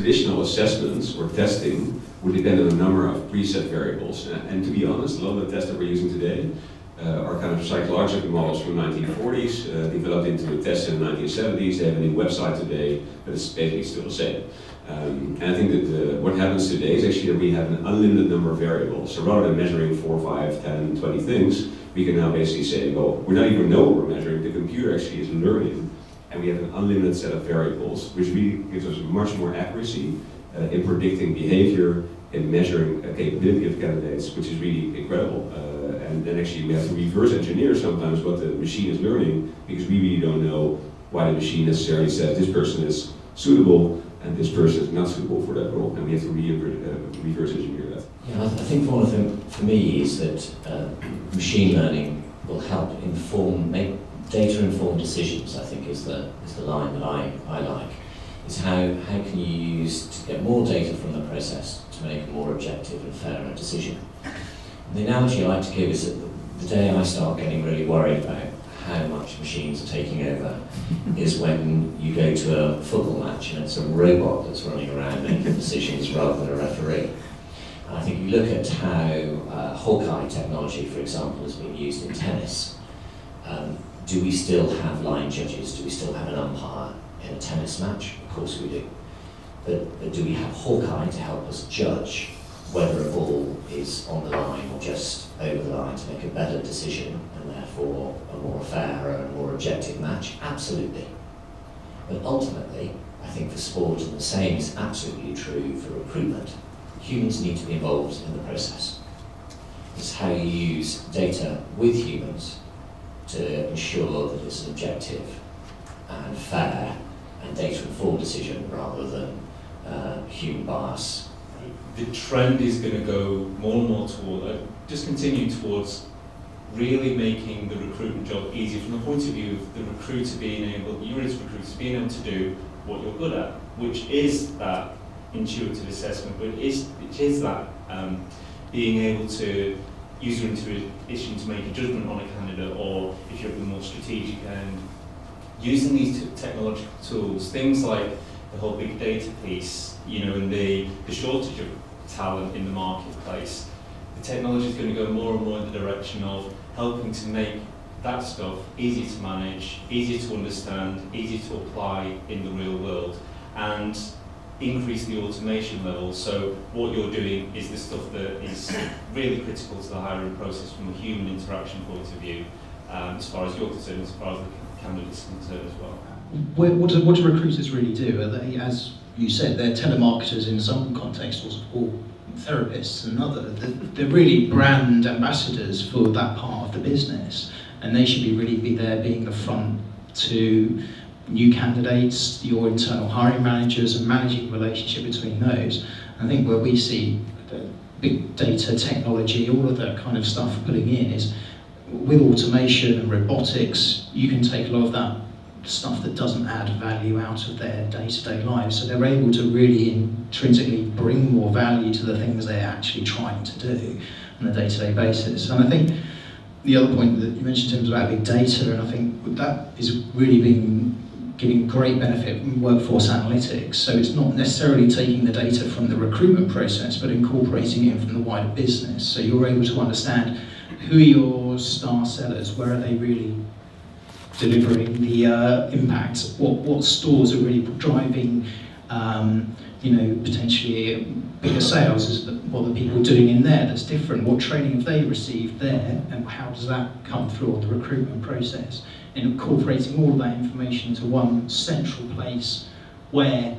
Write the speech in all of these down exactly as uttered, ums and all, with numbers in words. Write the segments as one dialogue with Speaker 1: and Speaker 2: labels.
Speaker 1: traditional assessments or testing would depend on a number of preset variables. And, and to be honest, a lot of the tests that we're using today uh, are kind of psychological models from the nineteen forties, uh, developed into a test in the nineteen seventies. They have a new website today, but it's basically still the same. Um, and I think that uh, what happens today is actually that we have an unlimited number of variables. So rather than measuring four, five, ten, twenty things, we can now basically say, well, we don't even know what we're measuring. The computer actually is learning, and we have an unlimited set of variables, which really gives us much more accuracy uh, in predicting behavior, in measuring a capability of candidates, which is really incredible. Uh, and then actually we have to reverse engineer sometimes what the machine is learning, because we really don't know why the machine necessarily says this person is suitable and this person is not suitable for that role, and we have to re uh, reverse engineer that.
Speaker 2: Yeah, I think one of them for me is that uh, machine learning will help inform, make data-informed decisions. I think is the is the line that I I like. Is how how can you use to get more data from the process to make a more objective and fairer decision. And the analogy I like to give is that the day I start getting really worried about how much machines are taking over is when you go to a football match and it's a robot that's running around making decisions rather than a referee. And I think you look at how uh, Hawkeye technology, for example, has been used in tennis. Um, do we still have line judges? Do we still have an umpire in a tennis match? Of course we do. But, but do we have Hawkeye to help us judge whether a ball is on the line or just over the line to make a better decision and therefore a more fair and more objective match? Absolutely. But ultimately, I think for sport, and the same is absolutely true for recruitment, humans need to be involved in the process. It's how you use data with humans to ensure that it's an objective and fair and data-informed decision rather than uh, human bias.
Speaker 3: The trend is going to go more and more toward, uh, just continue towards really making the recruitment job easier from the point of view of the recruiter being able, you as recruiters being able to do what you're good at, which is that intuitive assessment, but it is, it is that um, being able to use your intuition to make a judgment on a candidate, or if you're at the more strategic end, using these technological tools, things like the whole big data piece, you know, and the, the shortage of talent in the marketplace. The technology is going to go more and more in the direction of helping to make that stuff easier to manage, easier to understand, easier to apply in the real world, and increase the automation level. So what you're doing is the stuff that is really critical to the hiring process from a human interaction point of view, um, as far as you're concerned, as far as the candidate's concerned as well.
Speaker 4: What do, what do recruiters really do? Are they, as you said, they're telemarketers in some contexts, or, or therapists in another. They're, they're really brand ambassadors for that part of the business, and they should be really be there being the front to new candidates, your internal hiring managers, and managing the relationship between those. I think where we see the big data technology, all of that kind of stuff putting in is with automation and robotics, you can take a lot of that stuff that doesn't add value out of their day-to-day lives. So they're able to really intrinsically bring more value to the things they're actually trying to do on a day-to-day basis. And I think the other point that you mentioned, Tim, was about big data, and I think that is really being giving great benefit from workforce analytics. So it's not necessarily taking the data from the recruitment process, but incorporating it from the wider business. So you're able to understand who are your star sellers, where are they really delivering the uh, impact, what, what stores are really driving um, you know, potentially bigger sales, is the, what are people doing in there that's different, what training have they received there, and how does that come through on the recruitment process, and incorporating all of that information into one central place where,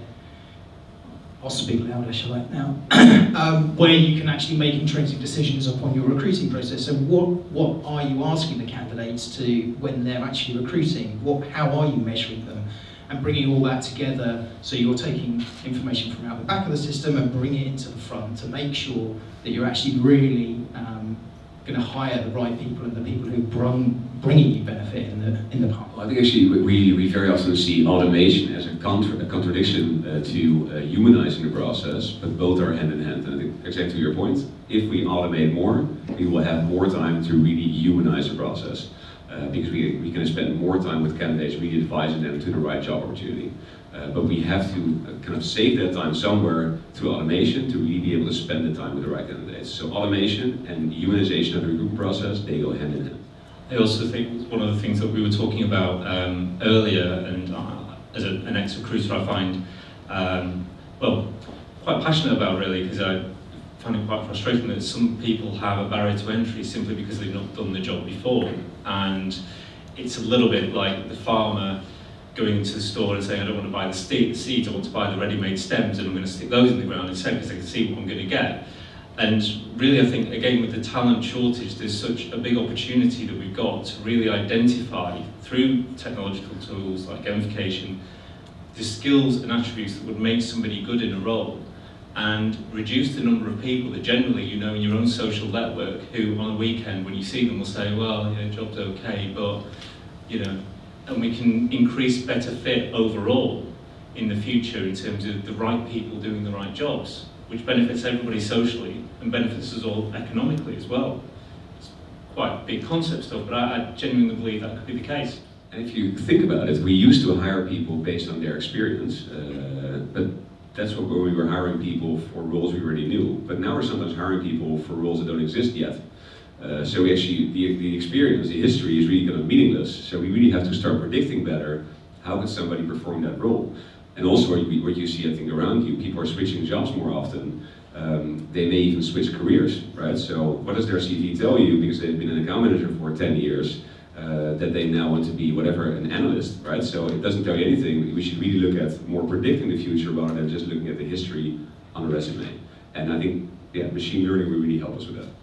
Speaker 4: I'll speak louder, shall I now, um, where you can actually make intrinsic decisions upon your recruiting process. So what, what are you asking the candidates to when they're actually recruiting? What, how are you measuring them? And bringing all that together, so you're taking information from out the back of the system and bringing it into the front to make sure that you're actually really um, going to hire the right people and the people who bring bringing you benefit in the in the past.
Speaker 1: Well, I think actually we we very often see automation as a, contra a contradiction uh, to uh, humanizing the process, but both are hand in hand. And I think exactly to your point, if we automate more, we will have more time to really humanize the process. uh, because we, we can spend more time with candidates really advising them to the right job opportunity. Uh, but we have to uh, kind of save that time somewhere through automation to really be able to spend the time with the right candidates. So automation and humanization of the recruitment process, they go hand in hand.
Speaker 5: I also think one of the things that we were talking about um, earlier, and uh, as a, an ex-recruiter I find, um, well, quite passionate about really, because I find it quite frustrating that some people have a barrier to entry simply because they've not done the job before. And it's a little bit like the farmer going into the store and saying, I don't want to buy the seeds, I want to buy the ready-made stems, and I'm going to stick those in the ground instead because I can see what I'm going to get. And really, I think, again, with the talent shortage, there's such a big opportunity that we've got to really identify, through technological tools like gamification, the skills and attributes that would make somebody good in a role, and reduce the number of people that generally you know in your own social network who on a weekend when you see them will say, well, yeah, job's okay, but, you know, and we can increase better fit overall in the future in terms of the right people doing the right jobs, which benefits everybody socially and benefits us all economically as well. It's quite big concept stuff, but I, I genuinely believe that could be the case.
Speaker 1: And if you think about it, we used to hire people based on their experience, uh, but that's what we were hiring people for roles we already knew. But now we're sometimes hiring people for roles that don't exist yet. Uh, so we actually, the, the experience, the history is really kind of meaningless. So we really have to start predicting better how can somebody perform that role. And also what you, what you see, I think, around you, people are switching jobs more often. Um, they may even switch careers, right? So what does their C V tell you? Because they've been an account manager for ten years, uh, that they now want to be whatever, an analyst, right? So it doesn't tell you anything. We should really look at more predicting the future rather than just looking at the history on a resume. And I think, yeah, machine learning will really help us with that.